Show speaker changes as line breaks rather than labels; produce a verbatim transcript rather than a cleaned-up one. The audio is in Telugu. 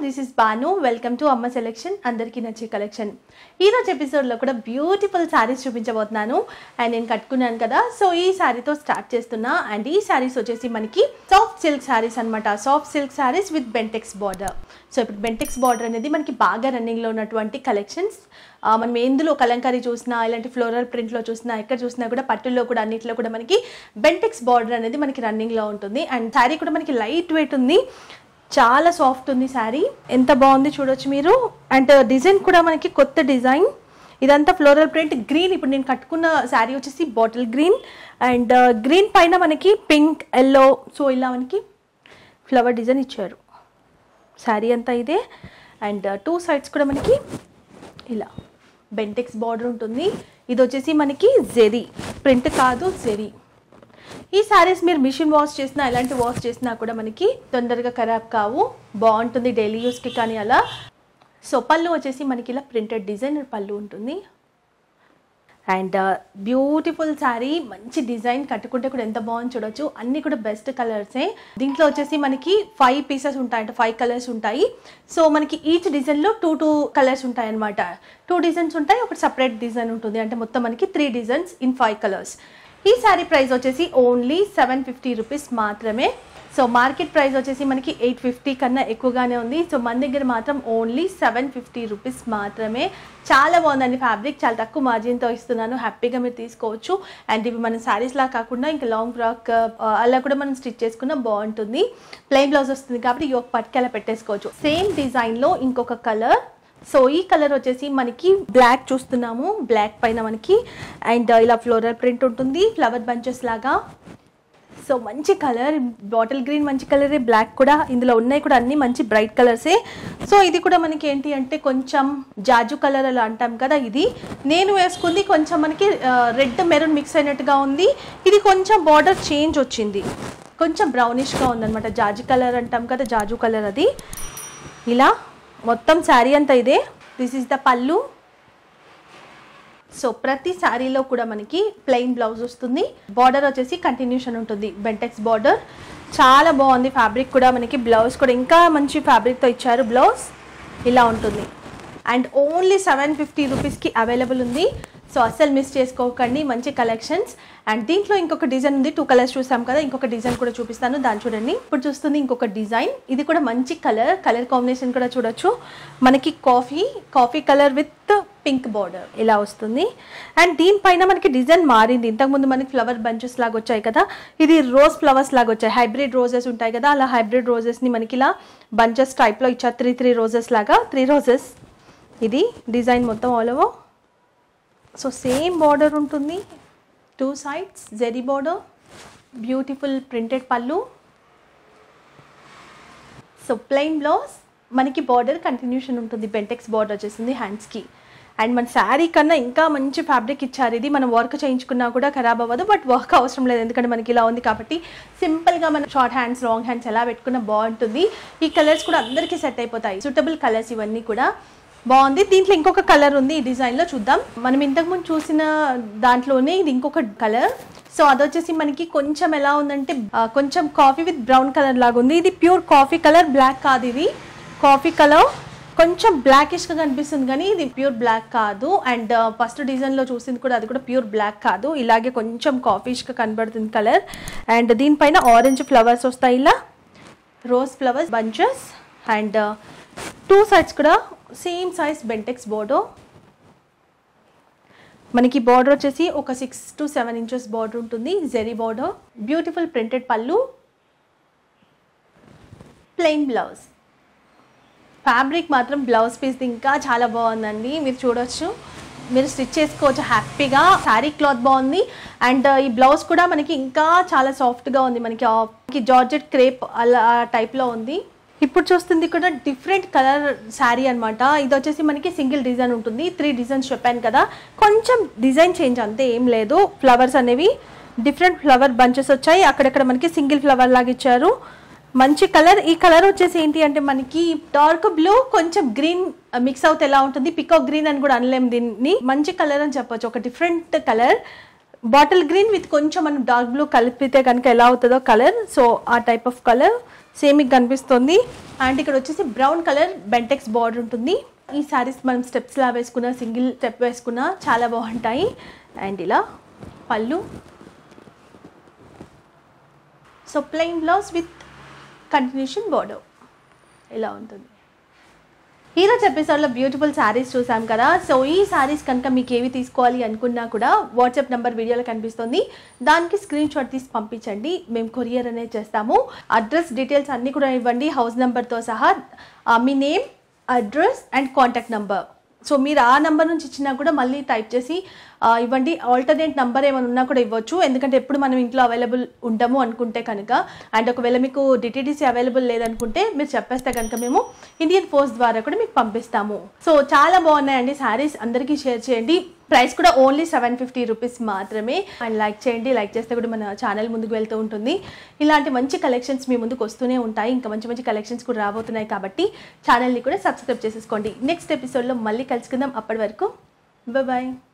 This is Banu. Welcome to Amma selection, అందరికీ నచ్చే కలెక్షన్. ఈరోజు ఎపిసోడ్లో కూడా బ్యూటిఫుల్ శారీస్ చూపించబోతున్నాను అండ్ నేను కట్టుకున్నాను కదా. సో ఈ శారీతో స్టార్ట్ చేస్తున్నా. అండ్ ఈ శారీస్ వచ్చేసి మనకి సాఫ్ట్ సిల్క్ శారీస్ అనమాట. Soft silk saris with Bentex border. So ఇప్పుడు బెంటెక్స్ బార్డర్ అనేది మనకి బాగా రన్నింగ్లో ఉన్నటువంటి కలెక్షన్స్. మనం ఎందులో కలంకారీ చూసినా, ఇలాంటి ఫ్లోరల్ ప్రింట్లో చూసినా, ఎక్కడ చూసినా కూడా పట్టుల్లో కూడా అన్నిట్లో కూడా మనకి బెంటెక్స్ బార్డర్ అనేది మనకి రన్నింగ్లో ఉంటుంది. అండ్ శారీ కూడా మనకి లైట్ వెయిట్ ఉంది, చాలా సాఫ్ట్ ఉంది శారీ. ఎంత బాగుంది చూడొచ్చు మీరు. అండ్ డిజైన్ కూడా మనకి కొత్త డిజైన్. ఇదంతా ఫ్లోరల్ ప్రింట్ గ్రీన్. ఇప్పుడు నేను కట్టుకున్న శారీ వచ్చేసి బాటిల్ గ్రీన్ అండ్ గ్రీన్ పైన మనకి పింక్, ఎల్లో, సో ఇలా మనకి ఫ్లవర్ డిజైన్ ఇచ్చారు. శారీ అంతా ఇదే. అండ్ టూ సైడ్స్ కూడా మనకి ఇలా బెంటెక్స్ బార్డర్ ఉంటుంది. ఇది వచ్చేసి మనకి జెరీ ప్రింట్ కాదు, జెరీ. ఈ శారీస్ మీరు మిషన్ వాష్ చేసినా, ఎలాంటి వాష్ చేసినా కూడా మనకి తొందరగా ఖరాబ్ కావు, బాగుంటుంది డైలీ యూస్కి కానీ అలా. సో పళ్ళు వచ్చేసి మనకి ఇలా ప్రింటెడ్ డిజైన్ పళ్ళు ఉంటుంది. అండ్ బ్యూటిఫుల్ శారీ, మంచి డిజైన్, కట్టుకుంటే కూడా ఎంత బాగుంది చూడొచ్చు. అన్నీ కూడా బెస్ట్ కలర్సే. దీంట్లో వచ్చేసి మనకి ఫైవ్ పీసెస్ ఉంటాయి, అంటే ఫైవ్ కలర్స్ ఉంటాయి. సో మనకి ఈచ్ డిజైన్లో టూ టూ కలర్స్ ఉంటాయి అనమాట. టూ డిజైన్స్ ఉంటాయి, ఒకటి సపరేట్ డిజైన్ ఉంటుంది. అంటే మొత్తం మనకి three designs in five colours. ఈ శారీ ప్రైస్ వచ్చేసి ఓన్లీ సెవెన్ ఫిఫ్టీ రూపీస్ మాత్రమే. సో మార్కెట్ ప్రైస్ వచ్చేసి మనకి ఎయిట్ ఫిఫ్టీ కన్నా ఎక్కువగానే ఉంది. సో మన దగ్గర మాత్రం ఓన్లీ సెవెన్ ఫిఫ్టీ రూపీస్ మాత్రమే. చాలా బాగుందండి ఫ్యాబ్రిక్, చాలా తక్కువ మార్జిన్తో ఇస్తున్నాను, హ్యాపీగా మీరు తీసుకోవచ్చు. అండ్ ఇవి మన శారీస్లా కాకుండా ఇంకా లాంగ్ ఫ్రాక్ అలా కూడా మనం స్టిచ్ చేసుకున్న బాగుంటుంది. ప్లెయిన్ బ్లౌజ్ వస్తుంది కాబట్టి యోక్ పట్టుకి అలా పెట్టేసుకోవచ్చు. సేమ్ డిజైన్లో ఇంకొక కలర్. సో ఈ కలర్ వచ్చేసి మనకి బ్లాక్ చూస్తున్నాము, బ్లాక్ పైన మనకి అండ్ ఇలా ఫ్లోరల్ ప్రింట్ ఉంటుంది, ఫ్లవర్ బంచెస్ లాగా. సో మంచి కలర్, బాటిల్ గ్రీన్ మంచి కలరే, బ్లాక్ కూడా ఇందులో ఉన్నాయి కూడా అన్ని మంచి బ్రైట్ కలర్సే. సో ఇది కూడా మనకి ఏంటి అంటే కొంచెం జాజు కలర్ అలా అంటాం కదా, ఇది నేను వేసుకుంది కొంచెం మనకి రెడ్ మెరూన్ మిక్స్ అయినట్టుగా ఉంది. ఇది కొంచెం బార్డర్ చేంజ్ వచ్చింది, కొంచెం బ్రౌనిష్గా ఉందన్నమాట. జాజు కలర్ అంటాం కదా, జాజు కలర్ అది. ఇలా మొత్తం శారీ అంతా ఇదే. దిస్ ఈస్ ద పళ్ళు. సో ప్రతి శారీలో కూడా మనకి ప్లెయిన్ బ్లౌజ్ వస్తుంది. బార్డర్ వచ్చేసి కంటిన్యూషన్ ఉంటుంది, బెంటెక్స్ బార్డర్. చాలా బాగుంది ఫ్యాబ్రిక్ కూడా. మనకి బ్లౌజ్ కూడా ఇంకా మంచి ఫ్యాబ్రిక్తో ఇచ్చారు. బ్లౌజ్ ఇలా ఉంటుంది. అండ్ ఓన్లీ సెవెన్ ఫిఫ్టీ రూపీస్కి అవైలబుల్ ఉంది. సో అస్సలు మిస్ చేసుకోకండి, మంచి కలెక్షన్స్. అండ్ దీంట్లో ఇంకొక డిజైన్ ఉంది, టూ కలర్స్ చూసాం కదా, ఇంకొక డిజైన్ కూడా చూపిస్తాను, దాన్ని చూడండి. ఇప్పుడు చూస్తుంది ఇంకొక డిజైన్. ఇది కూడా మంచి కలర్, కలర్ కాంబినేషన్ కూడా చూడొచ్చు. మనకి coffee coffee colour with pink border ఇలా వస్తుంది. అండ్ దీనిపైన మనకి డిజైన్ మారింది. ఇంతకుముందు మనకి ఫ్లవర్ బంచెస్ లాగా వచ్చాయి కదా, ఇది రోజ్ ఫ్లవర్స్ లాగా వచ్చాయి. హైబ్రిడ్ రోజెస్ ఉంటాయి కదా, అలా హైబ్రిడ్ రోజెస్ని మనకి ఇలా బంచెస్ టైప్లో ఇచ్చారు. త్రీ త్రీ రోజెస్ లాగా, త్రీ రోజెస్ ఇది డిజైన్ మొత్తం all over. So same border ఉంటుంది, two sides zari border, beautiful printed పళ్ళు. సో ప్లెయిన్ బ్లౌజ్, మనకి బార్డర్ కంటిన్యూషన్ ఉంటుంది, బెంటెక్స్ బార్డర్ వచ్చేసింది హ్యాండ్స్కి. అండ్ మన శారీ కన్నా ఇంకా మంచి ఫ్యాబ్రిక్ ఇచ్చారు. ఇది మనం వర్క్ చేయించుకున్నా కూడా ఖరాబ్ అవ్వదు, బట్ వర్క్ అవసరం లేదు ఎందుకంటే మనకి ఇలా ఉంది కాబట్టి సింపుల్గా మనం షార్ట్ హ్యాండ్స్, లాంగ్ హ్యాండ్స్ ఎలా పెట్టుకున్నా బాగుంటుంది. ఈ కలర్స్ కూడా అందరికీ సెట్ అయిపోతాయి, సూటబుల్ కలర్స్ ఇవన్నీ కూడా. బాగుంది. దీంట్లో ఇంకొక కలర్ ఉంది ఈ డిజైన్లో, చూద్దాం. మనం ఇంతకుముందు చూసిన దాంట్లోనే ఇది ఇంకొక కలర్. సో అదొచ్చేసి మనకి కొంచెం ఎలా ఉందంటే కొంచెం కాఫీ విత్ బ్రౌన్ కలర్ లాగా ఉంది. ఇది ప్యూర్ కాఫీ కలర్, బ్లాక్ కాదు. ఇది కాఫీ కలర్ కొంచెం బ్లాకిష్గా కనిపిస్తుంది కానీ ఇది ప్యూర్ బ్లాక్ కాదు. అండ్ ఫస్ట్ డిజైన్లో చూసింది కూడా అది కూడా ప్యూర్ బ్లాక్ కాదు, ఇలాగే కొంచెం కాఫీష్గా కనబడుతుంది కలర్. అండ్ దీనిపైన ఆరెంజ్ ఫ్లవర్స్ వస్తాయి, ఇలా rose flowers bunches. And two sides కూడా సేమ్ సైజ్ బెంటెక్స్ బార్డర్. మనకి బార్డర్ వచ్చేసి ఒక six to seven inches border ఉంటుంది, జెరీ బార్డర్. బ్యూటిఫుల్ ప్రింటెడ్ పళ్ళు, ప్లెయిన్ బ్లౌజ్. ఫ్యాబ్రిక్ మాత్రం బ్లౌజ్ పీస్ ఇంకా చాలా బాగుందండి, మీరు చూడొచ్చు. మీరు స్టిచ్ చేసుకోవచ్చు హ్యాపీగా. శారీ క్లాత్ బాగుంది. అండ్ ఈ బ్లౌజ్ కూడా మనకి ఇంకా చాలా సాఫ్ట్గా ఉంది, మనకి జార్జెట్ క్రేప్ అలా టైప్లో ఉంది. ఇప్పుడు చూస్తుంది కూడా డిఫరెంట్ కలర్ శారీ అనమాట. ఇది వచ్చేసి మనకి సింగిల్ డిజైన్ ఉంటుంది, త్రీ డిజైన్స్ చెప్పాను కదా, కొంచెం డిజైన్ చేంజ్ అంతే, ఏం లేదు. ఫ్లవర్స్ అనేవి డిఫరెంట్ ఫ్లవర్ బంచెస్ వచ్చాయి, అక్కడక్కడ మనకి సింగిల్ ఫ్లవర్ లాగా ఇచ్చారు. మంచి కలర్. ఈ కలర్ వచ్చేసి ఏంటి అంటే మనకి డార్క్ బ్లూ కొంచెం గ్రీన్ మిక్స్ అవుతే ఎలా ఉంటుంది, పికాక్ గ్రీన్ అని కూడా అనలేము దీన్ని, మంచి కలర్ అని చెప్పొచ్చు. ఒక different colour, bottle green with కొంచెం మనం డార్క్ బ్లూ కలిపితే కనుక ఎలా అవుతుందో కలర్. సో ఆ టైప్ ఆఫ్ కలర్. సేమ్ మీకు కనిపిస్తుంది. అండ్ ఇక్కడ వచ్చేసి బ్రౌన్ కలర్ బెంటెక్స్ బార్డర్ ఉంటుంది. ఈ శారీస్ మనం స్టెప్స్లా వేసుకున్న, సింగిల్ స్టెప్ వేసుకున్న చాలా బాగుంటాయి. అండ్ ఇలా పళ్ళు, so plain blouse with continuation border ఇలా ఉంటుంది. ఈరోజు ఎపిసోడ్లో బ్యూటిఫుల్ శారీస్ చూసాం కదా. సో ఈ శారీస్ కనుక మీకు ఏవి తీసుకోవాలి అనుకున్నా కూడా వాట్సాప్ నెంబర్ వీడియోలో కనిపిస్తుంది, దానికి స్క్రీన్ షాట్ తీసి పంపించండి. మేము కొరియర్ అనేది చేస్తాము. అడ్రస్ డీటెయిల్స్ అన్నీ కూడా ఇవ్వండి, హౌస్ నెంబర్తో సహా. మీ name, address and contact number. So మీరు ఆ నెంబర్ నుంచి ఇచ్చినా కూడా మళ్ళీ టైప్ చేసి ఇవ్వండి. ఆల్టర్నేట్ నెంబర్ ఏమైనా ఉన్నా కూడా ఇవ్వచ్చు, ఎందుకంటే ఎప్పుడు మనం ఇంట్లో అవైలబుల్ ఉంటాము అనుకుంటే కనుక. అండ్ ఒకవేళ మీకు డిటీడీసీ అవైలబుల్ లేదనుకుంటే మీరు చెప్పేస్తే కనుక మేము ఇండియన్ పోస్ట్ ద్వారా కూడా మీకు పంపిస్తాము. సో చాలా బాగున్నాయండి శారీస్, అందరికీ షేర్ చేయండి. ప్రైస్ కూడా ఓన్లీ సెవెన్ ఫిఫ్టీ రూపీస్ మాత్రమే. అండ్ లైక్ చేయండి, లైక్ చేస్తే కూడా మన ఛానల్ ముందుకు వెళ్తూ ఉంటుంది. ఇలాంటి మంచి కలెక్షన్స్ మీ ముందుకు వస్తూనే ఉంటాయి. ఇంకా మంచి మంచి కలెక్షన్స్ కూడా రాబోతున్నాయి కాబట్టి ఛానల్ని కూడా సబ్స్క్రైబ్ చేసేసుకోండి. నెక్స్ట్ ఎపిసోడ్లో మళ్ళీ కలుసుకుందాం. అప్పటి వరకు బాయ్ బాయ్.